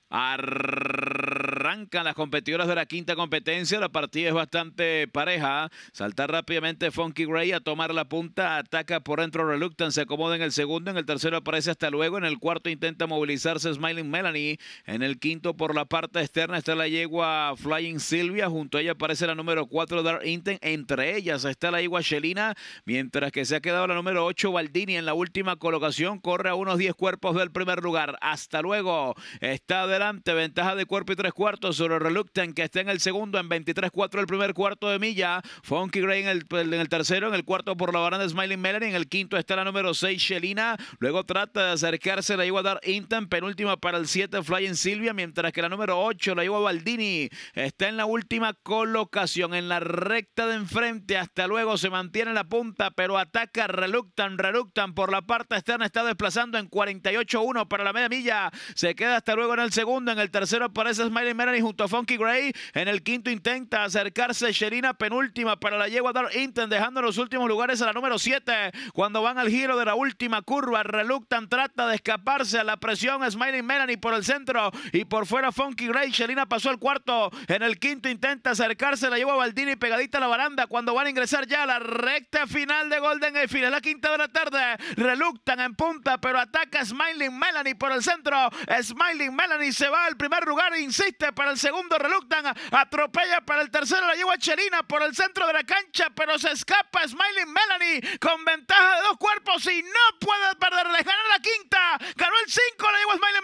Arrancan las competidoras de la quinta competencia. La partida es bastante pareja. Saltar rápidamente Funky Gray a tomar la punta. Ataca por dentro Reluctant. Se acomoda en el segundo. En el tercero aparece hasta luego. En el cuarto intenta movilizarse Smiling Melanie. En el quinto por la parte externa está la yegua Flying Sylvia. Junto a ella aparece la número 4 Dark Intent. Entre ellas está la yegua Shelina. Mientras que se ha quedado la número 8 Baldini en la última colocación. Corre a unos 10 cuerpos del primer lugar. Hasta luego. Está adelante, ventaja de cuerpo y 3/4 sobre Reluctant, que está en el segundo en 23.4 el primer cuarto de milla. Funky Gray en el tercero, en el cuarto por la baranda Smiling Melanie, en el quinto está la número 6 Shelina. Luego trata de acercarse la yegua Dark Intent, penúltima para el 7 Flying Sylvia, mientras que la número 8 la yegua Baldini está en la última colocación, en la recta de enfrente. Hasta luego, se mantiene en la punta, pero ataca Reluctant. Reluctant por la parte externa está desplazando en 48.1 para la media milla. Se queda hasta luego en el segundo. En el tercero aparece Smiling Melanie junto a Funky Gray. En el quinto intenta acercarse Shelina, penúltima para la yegua Dark Intent, dejando en los últimos lugares a la número 7. Cuando van al giro de la última curva, Reluctant trata de escaparse a la presión. Smiling Melanie por el centro y por fuera Funky Gray. Shelina pasó al cuarto. En el quinto intenta acercarse la yegua Baldini pegadita a la baranda. Cuando van a ingresar ya a la recta final de Golden Gate Field, es la quinta de la tarde. Reluctant en punta, pero ataca Smiling Melanie por el centro. Smiling Melanie se va al primer lugar, insiste para el segundo Reluctant, atropella para el tercero la yegua Shelina por el centro de la cancha, pero se escapa Smiling Melanie con ventaja de 2 cuerpos y no puede perder, le gana la quinta, ganó el 5 la yegua Smiling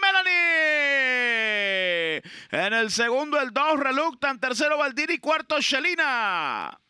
Melanie. En el segundo el 2 Reluctant, tercero Baldini, cuarto Shelina.